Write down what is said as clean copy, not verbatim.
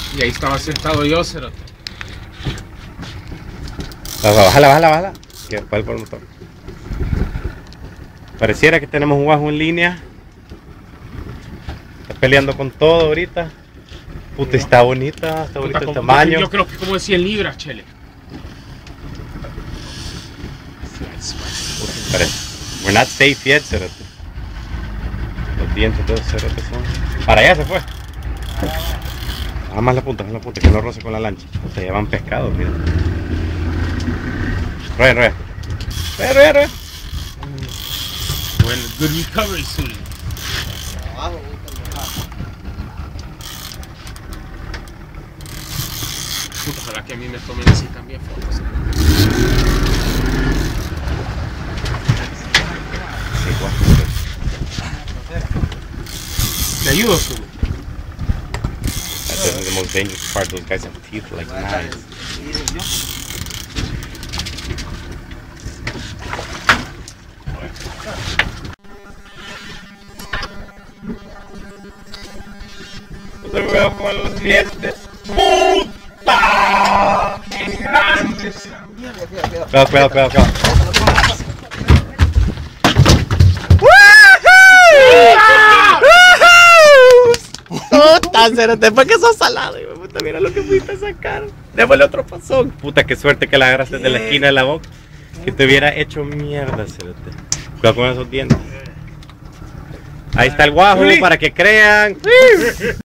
Y ahí estaba sentado yo, cerote. Bájala. Que va por el motor. Pareciera que tenemos un bajo en línea. Está peleando con todo ahorita. Puta, está bonita, está bonito el tamaño. Yo creo que como de 100 libras, chele. We're not safe yet, cerote. Los dientes de los cerotes son... Para allá se fue. Más la punta, que no roce con la lancha. O sea, ya van pescados, mira. Rueda. Bueno, good recovery soon. Puta, ojalá que a mí me tomen así también fotos. Te ayudo, su. That's the most dangerous part. Those guys have teeth like knives. Te veo con los dientes. ¡Puta! ¡Qué grandes! Cuidado. Puta, cerote, ¿por qué sos salado? Puta, mira lo que pudiste sacar. Démosle otro pasón. Puta, qué suerte que la agarraste de la esquina de la boca. Que te hubiera hecho mierda, cerote. Cuidado con esos dientes. Ahí está el guajo para que crean.